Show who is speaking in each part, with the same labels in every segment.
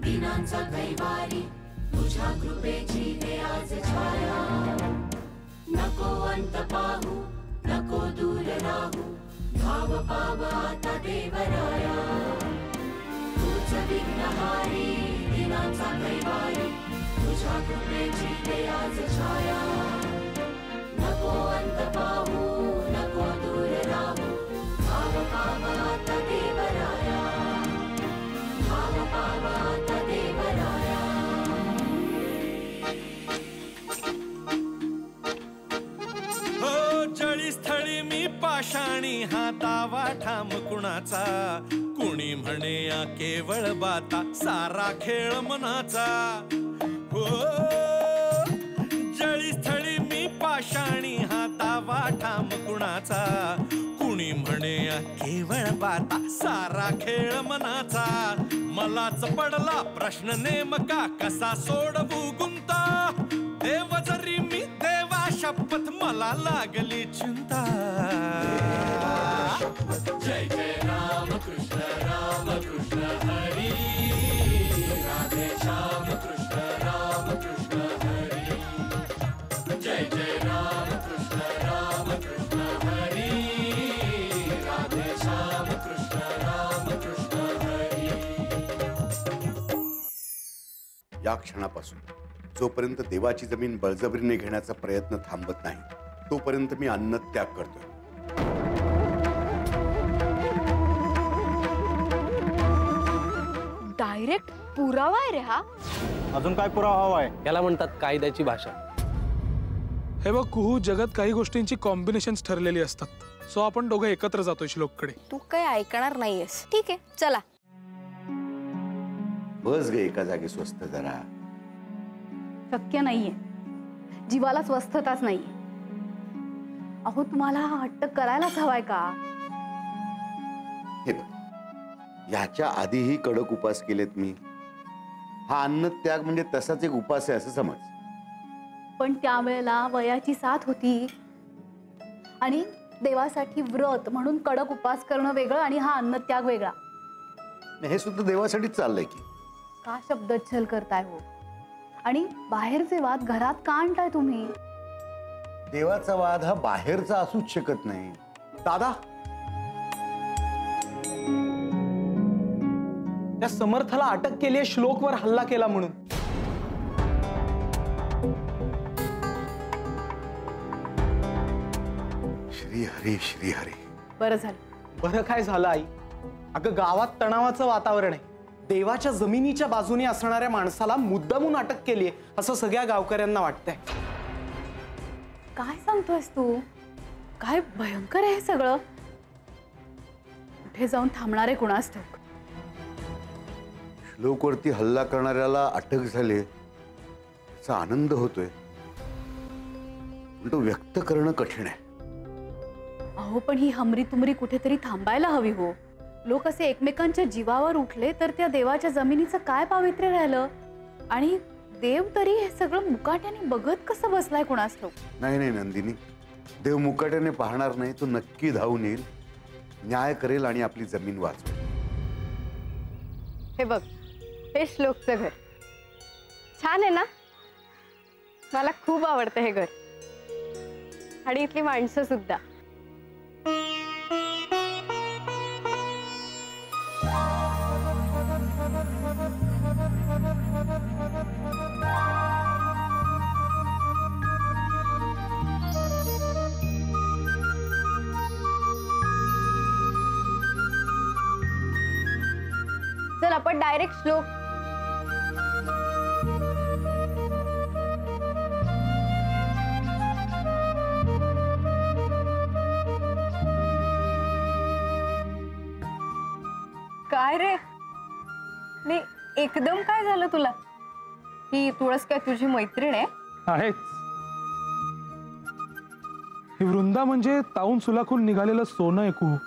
Speaker 1: दिनांचा कैवारी तुझ्या कृपेची दे आज छाया नको अंत पाहू नको दूर राहू भाव पाव आता देवराया तूच विघ्नहारी दिनांचा कैवारी तुझ्या कृपेची दे आज छाया नको अंत पाहू नको दूर राहू भाव पाव आता देवराया भाव पाव आता देवराया
Speaker 2: स्थळी मी पाषाणी हा दावा ठाम कुणाचा कुणी म्हणे या केवळ बाता सारा खेळ मनाचा हो जळी स्थळी मी पाषाणी हा दावा ठाम कुणाचा कुणी म्हणे या केवळ बाता सारा खेळ मनाचा मलाच पडला प्रश्न नेमका कसा सोडवू गुंता देव जरी मी देवा शपथ मला लागली चिंता
Speaker 1: जय जय राम कृष्ण हरी राधे श्याम कृष्ण हरी जय जय राम कृष्ण हरी राधे श्याम कृष्ण हरी।
Speaker 3: या क्षणापासून जोपर्यंत देवाची जमीन बळजबरीने घेण्याचा प्रयत्न थांबत नाही तोपर्यंत मी अन्न त्याग करतोय।
Speaker 4: डायरेक्ट पुरावा आहे रे हा।
Speaker 5: अजून काय पुरावा हवाय?
Speaker 6: याला म्हणतात कायद्याची भाषा।
Speaker 7: हे बघ कुहू, जगात काही गोष्टींची कॉम्बिनेशन्स ठरलेली असतात। सो आपण दोघं एकत्र जातोय श्लोककडे।
Speaker 4: तू काही ऐकणार नाहीयेस। ठीक आहे चला।
Speaker 3: बस गे एका जागी स्वस्थ जरा।
Speaker 8: शक्य नाहीये, जीवाला स्वस्थताच नाहीये। अहो तुम्हाला हट्ट करायलाच हवाय का?
Speaker 3: हे बघ, याच्या आधीही कडक उपास केलेत मी। हा अन्न त्याग म्हणजे तसाच एक उपास आहे असं समज।
Speaker 8: पण त्यावेळेला वयाची साथ होती आणि देवासाठी व्रत म्हणून कडक उपास करणं वेगळं आणि हा अन्न त्याग वेगळा।
Speaker 3: हे सुद्धा देवासाठीच चाललंय की।
Speaker 8: का शब्दच्छल करताय हो? आणि बाहेरचे वाद घरात का आणताय तुम्ही?
Speaker 3: देवाचा वाद हा बाहेरचा असूच शकत नाही।
Speaker 5: दादा, त्या समर्थाला अटक केली आहे श्लोकवर हल्ला केला म्हणून।
Speaker 3: श्री हरी श्री हरी।
Speaker 8: बरं झालं।
Speaker 5: बरं काय झालं आई? अगं गावात तणावाचं वातावरण आहे। देवाच्या जमिनीच्या बाजूने असणाऱ्या माणसाला मुद्दामून अटक केली आहे असं सगळ्या गावकऱ्यांना वाटतंय।
Speaker 8: काय सांगतोयस तू? काय भयंकर आहे हे सगळं। कुठे जाऊन थांबणार आहे कुणास ठाऊक।
Speaker 3: श्लोकवरती हल्ला करणाऱ्याला अटक झाली याचा आनंद होतोय, पण तो व्यक्त करणं कठीण आहे।
Speaker 8: अहो पण ही हमरी तुमरी कुठेतरी थांबायला हवी हो। लोक असे एकमेकांच्या जीवावर उठले तर त्या देवाच्या जमिनीचं काय पावित्र्य राहिलं? आणि देव तरी हे सगळं मुकाट्याने बघत कसं बसलाय कुणास ठाऊक।
Speaker 3: नाही नाही नंदिनी, देव मुकाट्याने पाहणार नाही, तो नक्की धावून येईल, न्याय करेल आणि आपली जमीन वाचवेल।
Speaker 4: हे बघ, हे श्लोकचं घर छान आहे ना? मला खूप आवडतं हे घर आणि इथली माणसं सुद्धा। चल आपण डायरेक्ट श्लोक। काय रे? नाही एकदम काय झालं तुला? ही तुळस काय तुझी मैत्रीण आहे?
Speaker 7: आहेच। ही वृंदा म्हणजे ताऊन सुलाखून निघालेलं सोनं आहे कुहू।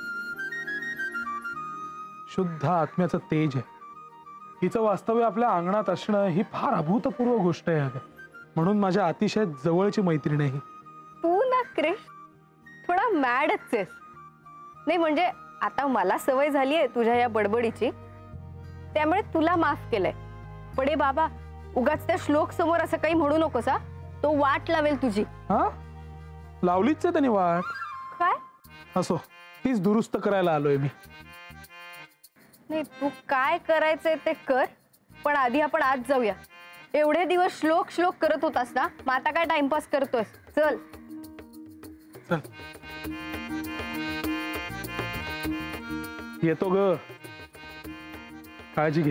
Speaker 7: शुद्ध आत्म्याचं तेज आहे। हिचं वास्तव्य आपल्या अंगणात असणं ही फार अभूतपूर्व गोष्ट आहे अगं। म्हणून माझ्या अतिशय जवळची मैत्रीण आहे ही।
Speaker 4: तू ना क्रिश थोडा मॅडच आहेस। नाही म्हणजे आता मला सवय झाली आहे तुझ्या या बडबडीची। त्यामुळे तुला माफ केलंय. पडे बाबा, उगाच त्या श्लोक समोर असं काही म्हणू नकोस हा. तो वाट लावेल तुझी.
Speaker 7: हा, लावलीच आहे त्याने वाट.
Speaker 4: काय?
Speaker 7: असो, तीच दुरुस्त करायला आलोय मी.
Speaker 4: नाही, तू काय करायचंय ते कर, पण आधी आपण आज जाऊया. एवढे दिवस श्लोक श्लोक करत होतास ना, मग आता काय टाइमपास करतोय. चल
Speaker 7: चल, येतो ग. काळजी घे.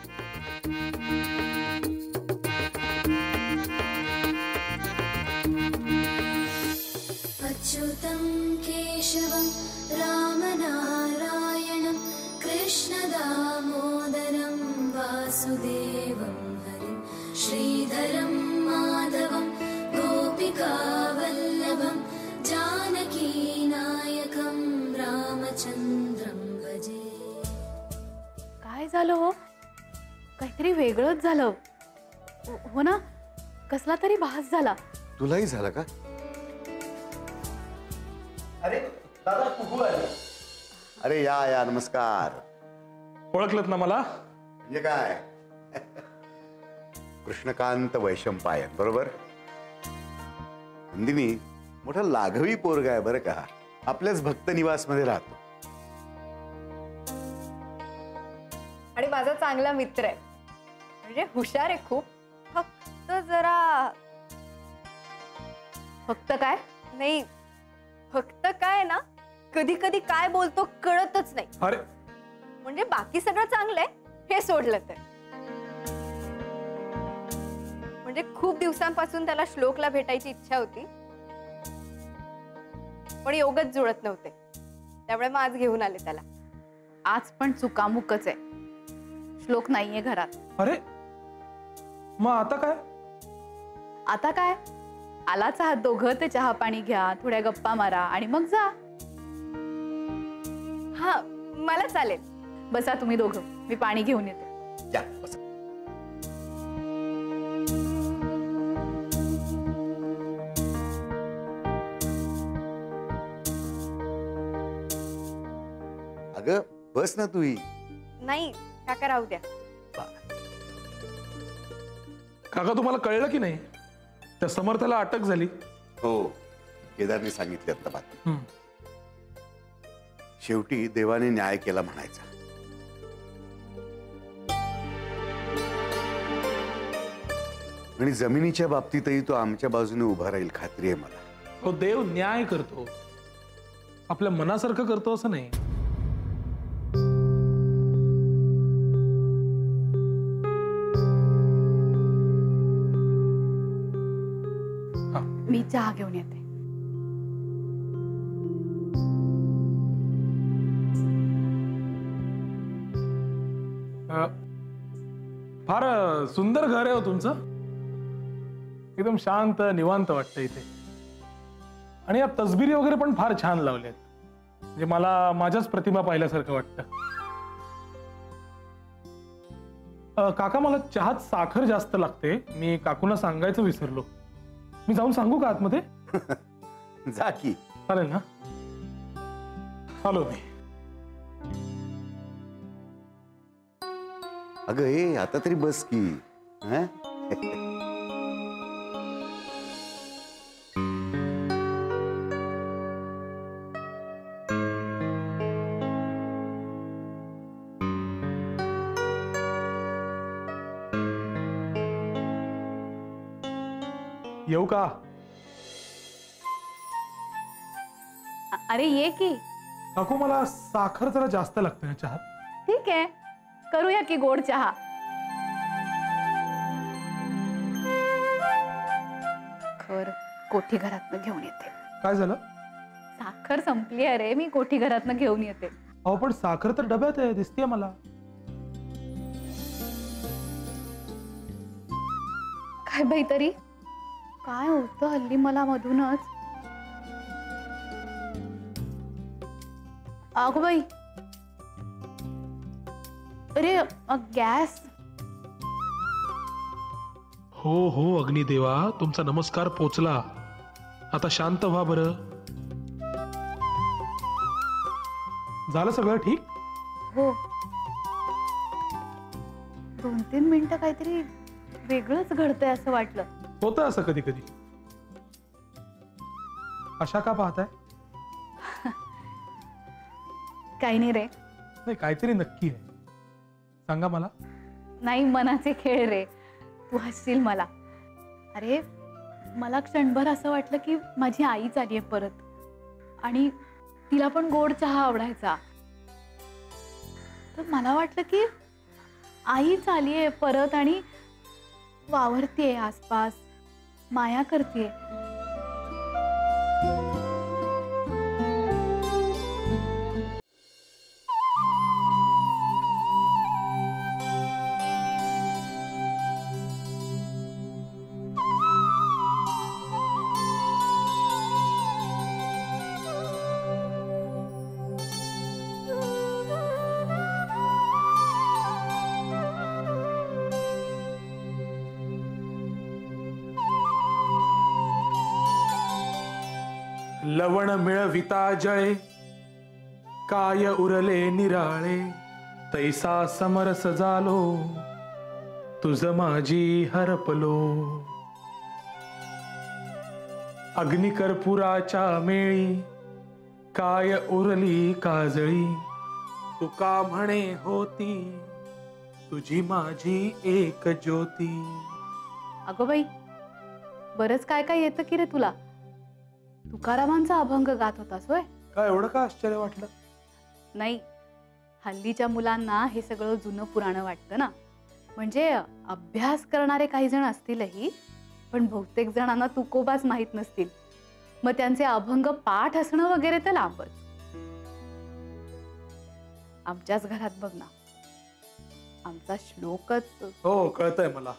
Speaker 6: अच्युतं केशवं रामनारायणं कृष्णदामोदरं वासुदेवं हरिं श्रीधरं माधवं गोपिकावल्लभं जानकीनायकं रामचन्द्रं भजे.
Speaker 8: काय झालं हो? काहीतरी वेगळंच झालं हो ना. कसला तरी भास झाला.
Speaker 3: तुलाही झालं का?
Speaker 5: अरे दादा, तू आले.
Speaker 3: अरे या नमस्कार.
Speaker 7: ओळखलत ना मला?
Speaker 3: म्हणजे काय? कृष्णकांत वैशंपायन, बरोबर? नंदिनी मोठा लाघवी पोरगा आहे बरं का. आपल्याच भक्त निवास मध्ये राहतो.
Speaker 4: आणि माझा चांगला मित्र आहे, म्हणजे हुशार आहे खूप. फक्त जरा फक्त काय नाही, फक्त काय ना, कधी कधी काय बोलतो कळतच नाही.
Speaker 7: अरे
Speaker 4: म्हणजे बाकी सगळं चांगलंय, हे सोडलं तर. म्हणजे खूप दिवसांपासून त्याला श्लोकला भेटायची इच्छा होती, पण योगच जुळत नव्हते. त्यामुळे मग आज घेऊन आले त्याला.
Speaker 8: आज पण चुकामुकच आहे. श्लोक नाहीये घरात.
Speaker 7: अरे मग आता काय?
Speaker 8: आता काय, आलाच आहात दोघं, ते चहा पाणी घ्या, थोड्या गप्पा मारा आणि मग जा.
Speaker 4: हा, मला चालेल.
Speaker 8: बसा तुम्ही दोघं, मी पाणी घेऊन येते.
Speaker 3: या बसा. अगं बस ना तूही.
Speaker 4: नाही काका, राहू द्या.
Speaker 7: काका, तुम्हाला कळलं की नाही, त्या समर्थाला अटक झाली?
Speaker 3: हो, केदारने सांगितले आता बात.
Speaker 7: हम्म.
Speaker 3: शेवटी देवाने न्याय केला म्हणायचा. आणि जमिनीच्या बाबतीतही तो आमच्या बाजूने उभा राहील, खात्री आहे मला.
Speaker 7: तो देव न्याय करतो, आपल्या मनासारखं करतो असं नाही.
Speaker 8: मी चहा घेऊन येते.
Speaker 7: फार सुंदर घर आहे हो तुमचं. एकदम शांत निवांत वाटतं इथे. आणि या तसबिरी वगैरे पण फार छान लावल्यात. म्हणजे मला माझ्याच प्रतिमा पाहिल्यासारखं वाटतं. काका, मला चहात साखर जास्त लागते. मी काकूंना सांगायचं विसरलो. मी जाऊन सांगू का आतमध्ये?
Speaker 3: जा की.
Speaker 7: चालेल ना? आलो मी.
Speaker 3: अगं हे आता तरी बस की. हं?
Speaker 7: येऊ का?
Speaker 8: अरे ये की.
Speaker 7: काकू, मला साखर जरा जास्त लागते ना चहात.
Speaker 8: ठीक आहे, करूया की गोड चहा. खर कोठी घरातनं घेऊन येते.
Speaker 7: काय झालं?
Speaker 8: साखर संपली. अरे मी कोठी घरातनं घेऊन येते.
Speaker 7: अहो पण साखर तर डब्यात आहे, दिसतेय मला.
Speaker 8: काय बाई, तरी काय होतं हल्ली मला मधूनच. अगो बाई, अरे गॅस.
Speaker 7: हो हो अग्निदेवा, तुमचा नमस्कार पोचला. आता शांत व्हा बरं. झालं सगळं ठीक?
Speaker 8: हो. 2-3 मिनिटं काहीतरी वेगळंच घडतंय असं वाटलं.
Speaker 7: होतं असं कधी कधी. अशा का पाहताय?
Speaker 8: काही नाही रे.
Speaker 7: नाही, काहीतरी नक्की आहे. सांगा मला.
Speaker 8: नाही, मनाचे खेळ रे. तू हसशील मला. अरे मला क्षणभर असं वाटलं की माझी आईच आली आहे परत, आणि तिला पण गोड चहा आवडायचा. तर मला वाटलं की आईच आली आहे परत आणि वावरतीये आसपास, माया करतीये.
Speaker 7: लवण मिळविता जळे, काय उरले निराळे, तैसा समरस झालो, तुझ माझी हरपलो. अग्निकर्पुराच्या मेळी, काय उरली काजळी, तुका म्हणे होती, तुझी माझी एक ज्योती.
Speaker 8: अगं बाई, बरंच काय काय येतं की रे तुला. तुकारामांचा अभंग गात होतास होय?
Speaker 7: काय एवढं का आश्चर्य वाटलं?
Speaker 8: नाही, हल्लीच्या मुलांना हे सगळं जुनं पुराणं वाटतं ना. म्हणजे अभ्यास करणारे काही जण असतीलही, पण बहुतेक जणांना तुकोबाच माहीत नसतील. मग त्यांचे अभंग पाठ असणं वगैरे तर लांबच. आमच्याच घरात बघ ना, आमचा श्लोकच.
Speaker 7: हो, कळतंय मला.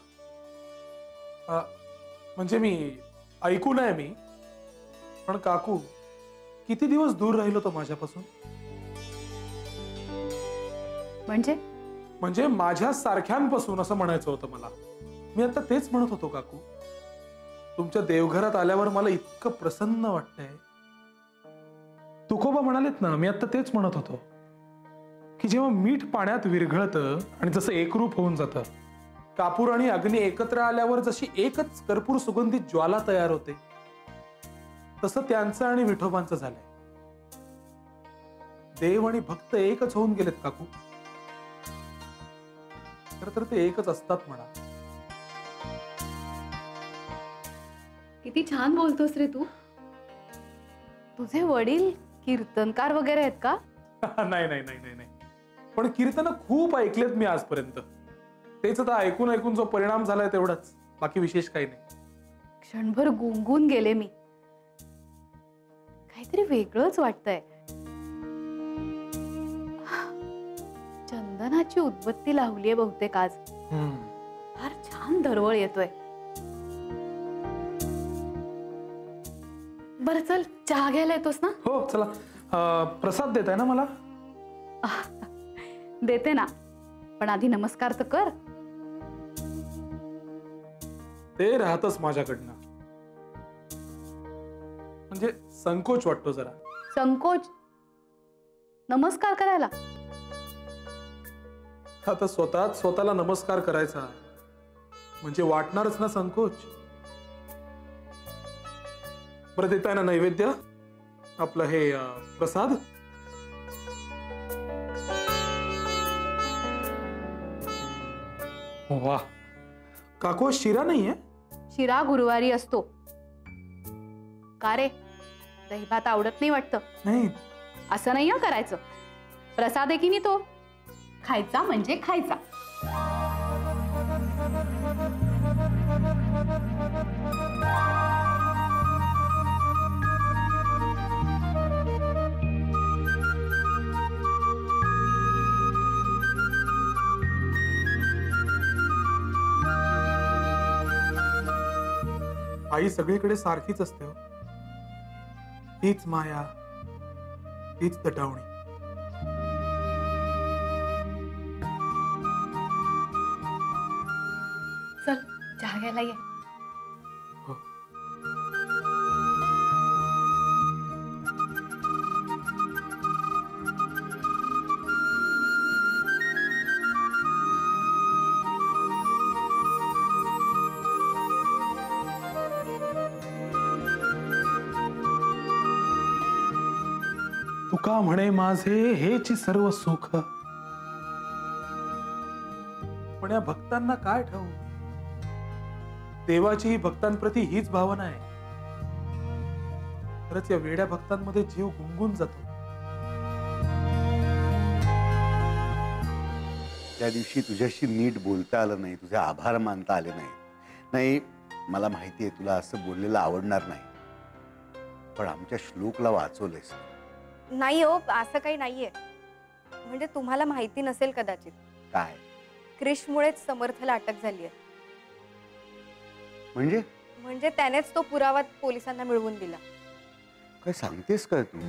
Speaker 7: म्हणजे मी ऐकून आहे मी, पण काकू किती दिवस दूर राहिलो तो माझ्यापासून. म्हणजे माझ्या सारख्यांपासून असं म्हणायचं होतं मला. मी आता तेच म्हणत होतो काकू, तुमच्या देवघरात आल्यावर मला इतकं प्रसन्न वाटतंय. तुकोबा म्हणालेत ना, मी आता तेच म्हणत होतो की जेव्हा मीठ पाण्यात विरघळतं आणि जसं एकरूप होऊन जातं, कापूर आणि अग्नी एकत्र आल्यावर जशी एकच कर्पूर सुगंधित ज्वाला तयार होते, तसं त्यांचं आणि विठोबांचं झालंय. देव आणि भक्त एकच होऊन गेलेत काकू. खरं तर ते एकच असतात म्हणा.
Speaker 8: किती छान बोलतोस रे तू. तुझे वडील कीर्तनकार वगैरे आहेत का?
Speaker 7: नाही नाही नाही नाही नाही, पण कीर्तन खूप ऐकलेत मी आजपर्यंत. तेच आता ऐकून ऐकून जो परिणाम झालाय तेवढाच, बाकी विशेष काही नाही.
Speaker 8: क्षणभर गुंगून गेले मी. काहीतरी वेगळंच वाटतंय. चंदनाची उदबत्ती लावलीये बहुतेक आज. फार छान दरवळ येतोय. बरं चल, चहा घ्यायला येतोस ना?
Speaker 7: हो चला. प्रसाद देताय ना मला?
Speaker 8: देते ना, पण आधी नमस्कार तर कर.
Speaker 7: ते राहतच माझ्याकडनं. म्हणजे संकोच वाटतो जरा.
Speaker 8: संकोच? नमस्कार करायला?
Speaker 7: आता स्वतःला नमस्कार करायचा म्हणजे वाटणारच ना संकोच. बरं, देताय ना नैवेद्य आपलं हे प्रसाद? वा, काकू शिरा नाहीये?
Speaker 8: शिरा गुरुवारी असतो. का रे, दहीभात आवडत नाही वाटतं?
Speaker 7: नाही.
Speaker 8: असं नाही करायचं. प्रसाद आहे की नाही तो, खायचा म्हणजे खायचा.
Speaker 7: आई सगळीकडे सारखीच असते हो. हीच माया, हीच दटावणी.
Speaker 8: चल, चहा घ्यायला ये.
Speaker 7: हो. तुका म्हणे माझे हेची सर्व सुख. पण या भक्तांना काय ठाऊ, देवाची भक्तांप्रती हीच भावना आहे. खरंच या वेड्या भक्तांमध्ये जीव गुंगून जातो.
Speaker 3: त्या दिवशी तुझ्याशी नीट बोलता आलं नाही, तुझे आभार मानता आले नाही. नाही, मला माहिती आहे तुला असं बोललेलं आवडणार नाही, पण आमच्या श्लोकला वाचवलेस.
Speaker 4: नाही हो, असं काही नाहीये. म्हणजे तुम्हाला माहिती नसेल कदाचित.
Speaker 3: काय?
Speaker 4: क्रिशमुळेच समर्थला अटक झाली आहे.
Speaker 3: म्हणजे
Speaker 4: त्यानेच तो पुरावा पोलिसांना मिळवून दिला.
Speaker 3: काय सांगतेस काय तू?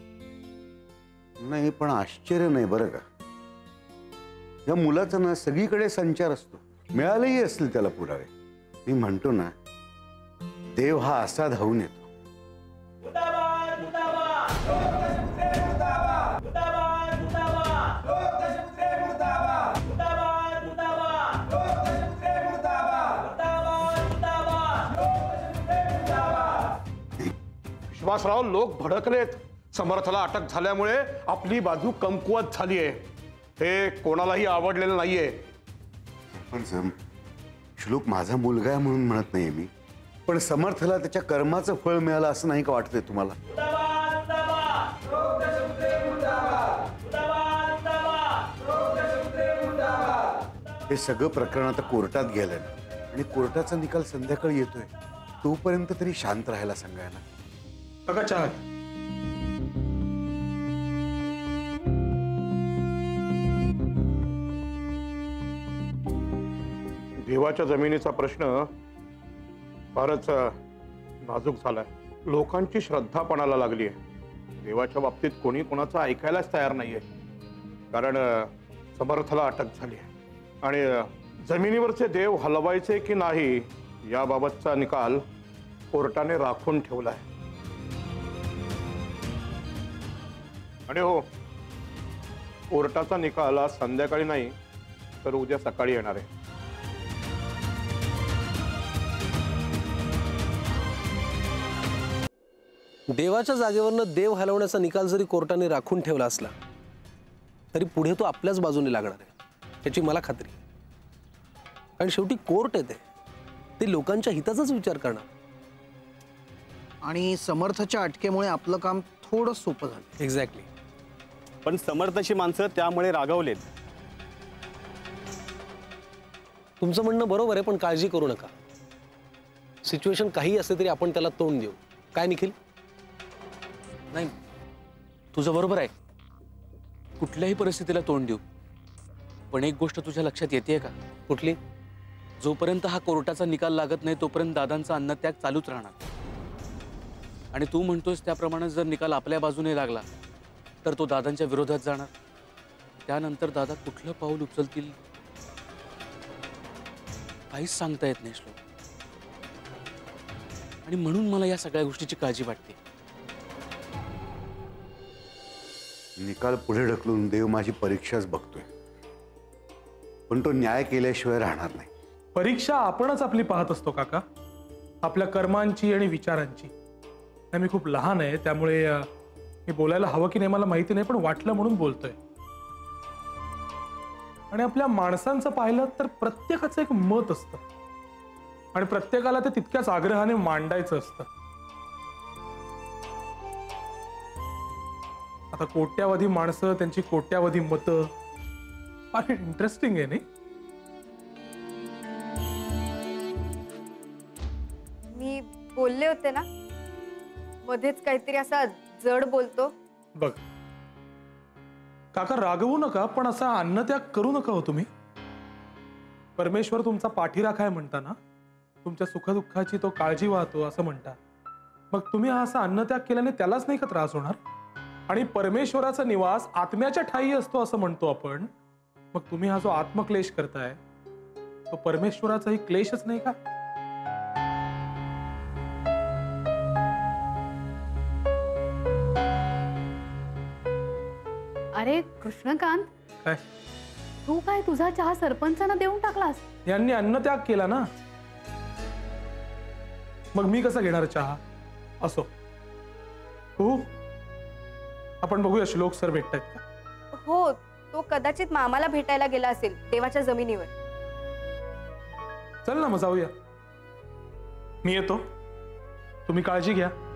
Speaker 3: नाही, पण आश्चर्य नाही बरं का. या मुलाचा ना सगळीकडे संचार असतो, मिळालेही असतील त्याला पुरावे. मी म्हणतो ना, देव हा असा धावून येतो.
Speaker 9: विश्वासराव, लोक भडकलेत. समर्थला अटक झाल्यामुळे आपली बाजू कमकुवत झाली आहे. हे कोणालाही आवडलेलं नाहीये.
Speaker 3: पण श्लोक माझा मुलगा आहे म्हणून म्हणत नाहीये मी, पण समर्थला त्याच्या कर्माचं फळ मिळालं असं नाही का वाटतंय तुम्हाला? हे सगळं प्रकरण आता कोर्टात गेलंय आणि कोर्टाचा निकाल संध्याकाळी येतोय. तोपर्यंत तरी शांत राहायला सांगायला.
Speaker 7: बघा चहा.
Speaker 9: देवाच्या जमिनीचा प्रश्न फारच नाजूक झालाय. लोकांची श्रद्धा पणाला लागली आहे. देवाच्या बाबतीत कोणी कोणाचं ऐकायलाच तयार नाहीये. कारण समर्थला अटक झाली आहे आणि जमिनीवरचे देव हलवायचे की नाही याबाबतचा निकाल कोर्टाने राखून ठेवलाय. आणि हो, कोर्टाचा निकाल आज संध्याकाळी नाही तर उद्या सकाळी येणार आहे.
Speaker 10: देवाच्या जागेवरनं देव हलवण्याचा निकाल जरी कोर्टाने राखून ठेवला असला तरी पुढे तो आपल्याच बाजूने लागणार आहे याची मला खात्री. कारण शेवटी कोर्ट येते ते लोकांच्या हिताचाच विचार करणार.
Speaker 5: आणि समर्थच्या अटकेमुळे आपलं काम थोडं सोपं झालं.
Speaker 10: एक्झॅक्टली.
Speaker 11: पण समर्थाची माणसं त्यामुळे रागावलेत.
Speaker 10: तुमचं म्हणणं बरोबर आहे, पण काळजी करू नका. सिच्युएशन काही असले तरी आपण त्याला तोंड देऊ. काय निखिल?
Speaker 12: नाही, तुझं बरोबर आहे. कुठल्याही परिस्थितीला तोंड देऊ. पण एक गोष्ट तुझ्या लक्षात येते का?
Speaker 10: कुठली?
Speaker 12: जोपर्यंत हा कोर्टाचा निकाल लागत नाही तोपर्यंत दादांचा अन्नत्याग चालूच राहणार. आणि तू म्हणतोस त्याप्रमाणे जर निकाल आपल्या बाजूने लागला तर तो दादांच्या विरोधात जाणार. त्यानंतर दादा कुठलं पाऊल उचलतील काहीच सांगता येत नाही श्लोक. आणि म्हणून मला या सगळ्या गोष्टीची काळजी वाटते.
Speaker 3: निकाल पुढे ढकलून देव माझी परीक्षाच बघतोय, पण तो न्याय केल्याशिवाय राहणार नाही.
Speaker 7: परीक्षा आपणच आपली पाहत असतो काका, आपल्या कर्मांची आणि विचारांची. मी खूप लहान आहे त्यामुळे मी बोलायला हवं की नाही मला माहिती नाही, पण वाटलं म्हणून बोलतोय. आणि आपल्या माणसांचं पाहिलं तर प्रत्येकाचं एक मत असतं आणि प्रत्येकाला ते तितक्याच आग्रहाने मांडायचं असतं. आता कोट्यावधी माणसं, त्यांची कोट्यावधी मतं. फार इंटरेस्टिंग आहे नाही?
Speaker 4: मी बोलले होते ना मध्येच काहीतरी असा जड बोलतो.
Speaker 7: बघ काका, रागवू नका, पण असा अन्नत्याग करू नका हो तुम्ही. परमेश्वर तुमचा पाठीराखा आहे म्हणता ना, तुमच्या सुखदुःखाची तो काळजी वाहतो असं म्हणता. मग तुम्ही हा असा अन्नत्याग केल्याने त्यालाच नाही का त्रास होणार? आणि परमेश्वराचा निवास आत्म्याच्या ठायी असतो असं म्हणतो आपण. मग तुम्ही हा जो आत्मक्लेश करताय तो परमेश्वराचाही क्लेशच नाही का?
Speaker 8: अरे कृष्णकांत,
Speaker 7: काय
Speaker 8: तू काय तुझा चहा सरपंचांना देऊन टाकलास?
Speaker 7: यांनी अन्नत्याग केला ना, मग मी कसा घेणार चहा? असो हो, आपण बघूया श्लोक सर भेटतात का.
Speaker 4: हो, तो कदाचित मामाला भेटायला गेला असेल देवाच्या जमिनीवर.
Speaker 7: चल ना मग जाऊया. मी येतो, तुम्ही काळजी घ्या.